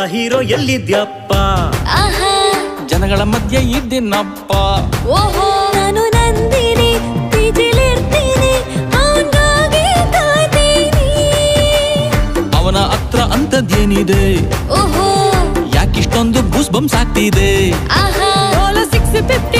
hero ಎಲ್ಲಿದ್ಯಪ್ಪ ಜನಗಳ ಮಧ್ಯೆ ಇದ್ದೀನಪ್ಪ ಓಹೋ ನಾನು ನಂದಿನಿ ಪಿಜಿಲಿರ್ತೀನಿ ಅವನಿಗಾಗಿ ಕಾಯ್ತೀನಿ ಅವನ ಹತ್ರ ಅಂತದ್ದೇನಿದೆ ಓಹೋ ಯಾಕಿಷ್ಟೊಂದು ಗೂಸ್ ಬಂಪ್ಸ್ ಆಗ್ತಿದೆ 650